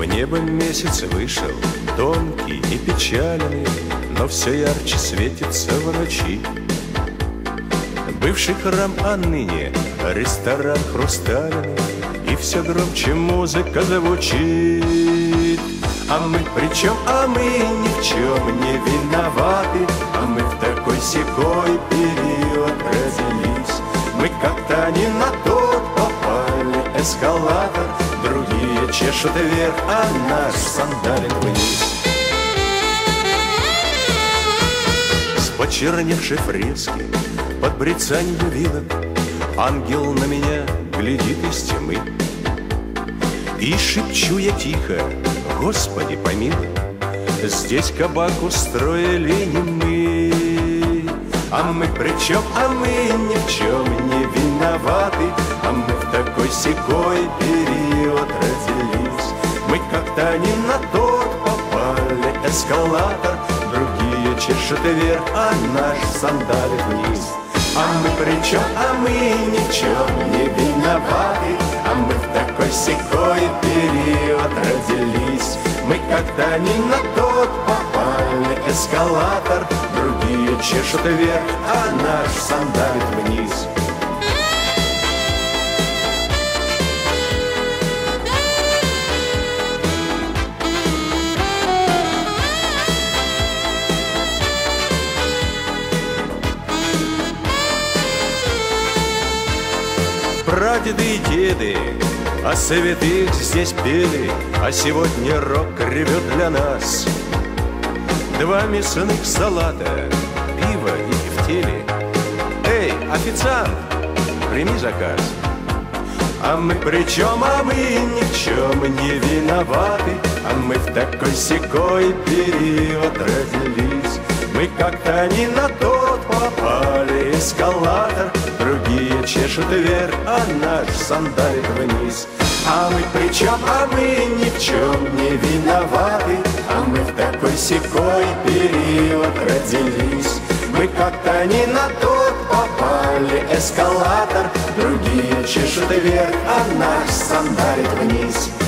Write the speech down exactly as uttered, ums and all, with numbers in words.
небо месяц вышел, тонкий и печальный, но все ярче светится в ночи. Бывший храм, а ныне ресторан хрустальный, и все громче музыка звучит. А мы при чем? А мы ни в чем не виноваты, а мы в такой-сякой период родились. Мы как-то не на тот попали эскалатор, другие чешут вверх, а наш сандалит вниз. С почерневшей фрески под брецанью вилок ангел на меня глядит из тьмы. И шепчу я тихо: Господи, помилуй, здесь кабак устроили не мы. А мы при чем? А мы ни в чем не виноваты, а мы в такой-сякой период родились. Мы как-то не на тот попали эскалатор, другие чешут вверх, а наш сандалит вниз. А мы при чем? А мы ни в чем не виноваты, а мы в такой-сякой период родились. Мы как-то не на тот попали эскалатор, другие чешут вверх, а наш сандалит вниз. Прадеды и деды о святых здесь пели, а сегодня рок ревет для нас. Два мясных салата, пиво и тефтели. Эй, официант, прими заказ. А мы при чем? А мы ни в чем не виноваты, а мы в такой-сякой период родились. Мы как-то не на тот попали эскалатор, другие чешут вверх, а наш сандалит вниз. А мы при чем? А мы ни в чем не виноваты, а мы в такой-сякой период родились. Мы как-то не на тот попали эскалатор, другие чешут вверх, а наш сандалит вниз.